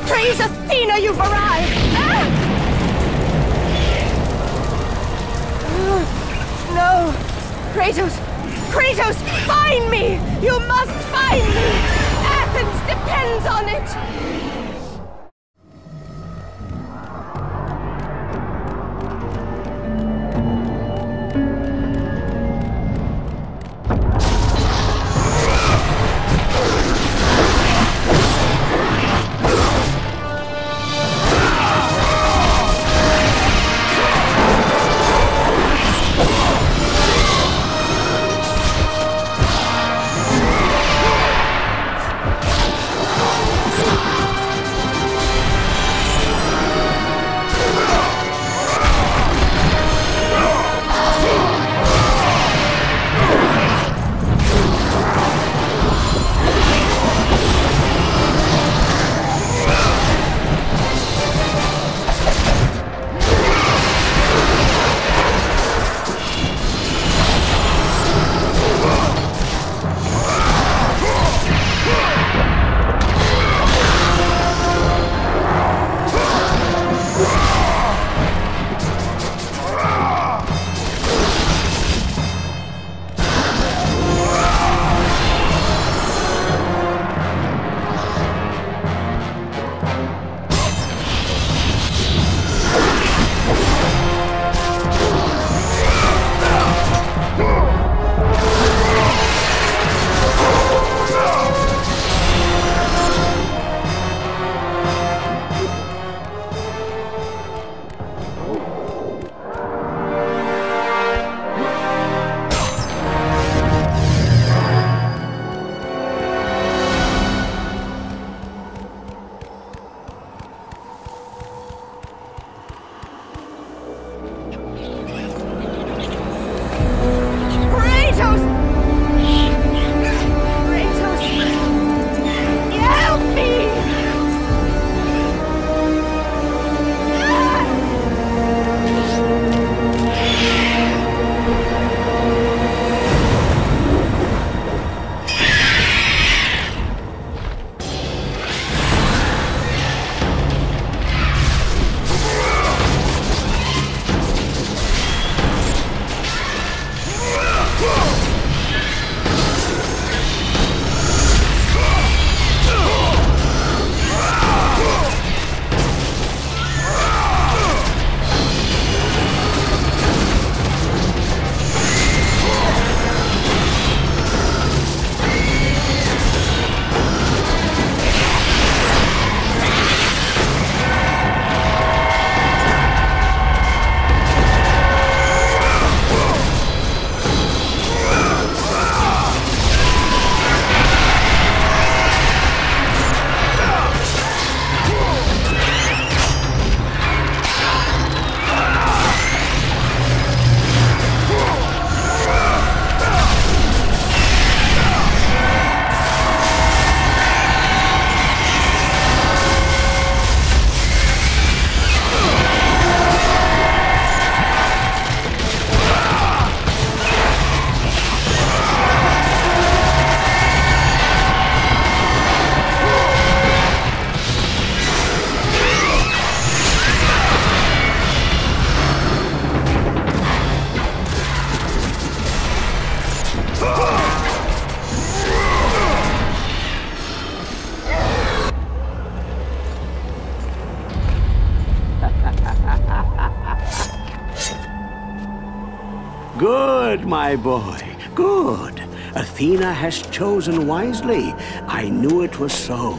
Praise Athena, you've arrived! No! Kratos! Kratos, find me! You must find me! Athens depends on it! Good, my boy, good. Athena has chosen wisely. I knew it was so.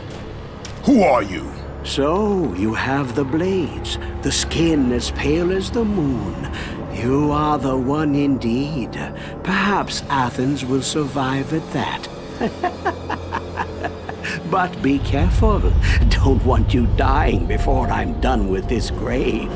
Who are you? So, you have the blades, the skin as pale as the moon. You are the one indeed. Perhaps Athens will survive at that. But be careful. Don't want you dying before I'm done with this grave.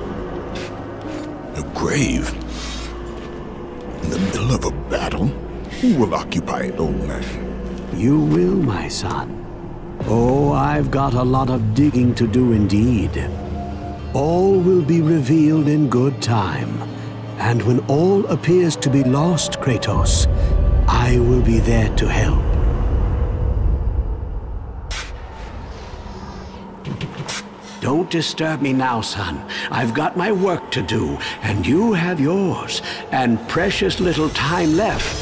A grave? In the middle of a battle? Who will occupy it, old man? You will, my son. Oh, I've got a lot of digging to do indeed. All will be revealed in good time. And when all appears to be lost, Kratos, I will be there to help. Don't disturb me now, son. I've got my work to do, and you have yours, and precious little time left.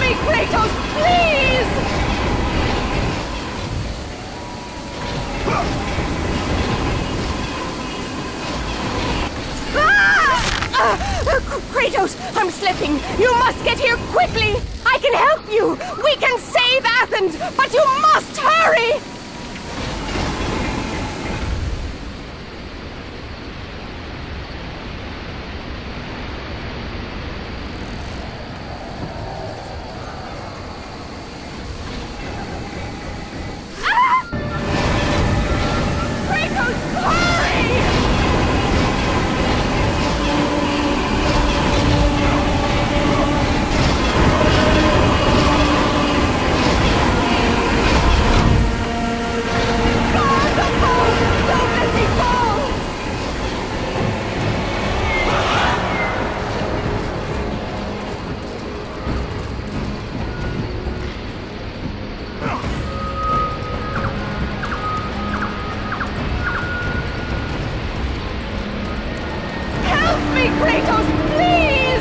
me, Kratos, please! Kratos, I'm slipping. You must get here quickly. I can help you. We can save Athens, but you must hurry. Kratos, hurry! Kratos, please!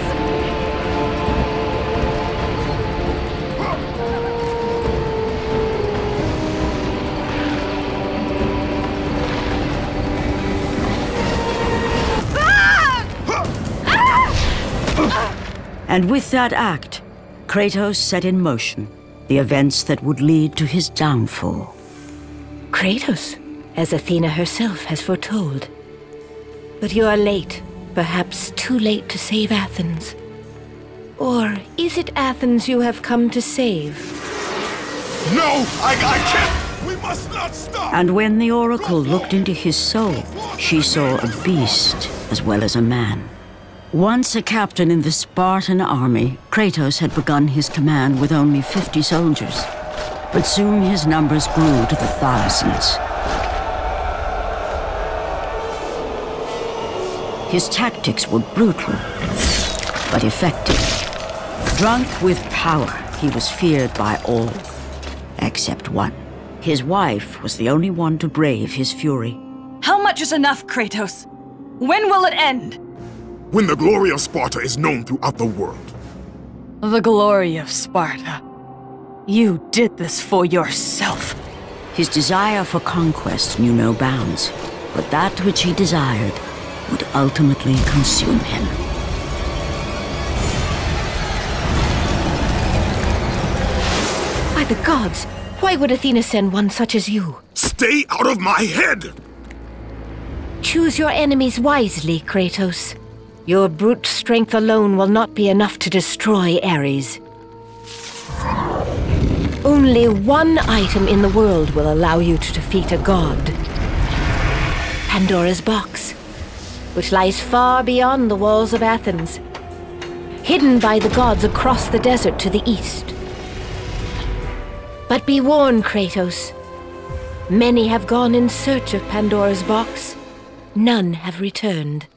And with that act, Kratos set in motion the events that would lead to his downfall. Kratos, as Athena herself has foretold. But you are late. Perhaps too late to save Athens. Or is it Athens you have come to save? No! I can't! We must not stop! And when the Oracle looked into his soul, she saw a beast as well as a man. Once a captain in the Spartan army, Kratos had begun his command with only 50 soldiers. But soon his numbers grew to the thousands. His tactics were brutal, but effective. Drunk with power, he was feared by all, except one. His wife was the only one to brave his fury. How much is enough, Kratos? When will it end? When the glory of Sparta is known throughout the world. The glory of Sparta. You did this for yourself. His desire for conquest knew no bounds, but that which he desired would ultimately consume him. By the gods, why would Athena send one such as you? Stay out of my head! Choose your enemies wisely, Kratos. Your brute strength alone will not be enough to destroy Ares. Only one item in the world will allow you to defeat a god. Pandora's box, which lies far beyond the walls of Athens, hidden by the gods across the desert to the east. But be warned, Kratos. Many have gone in search of Pandora's box. None have returned.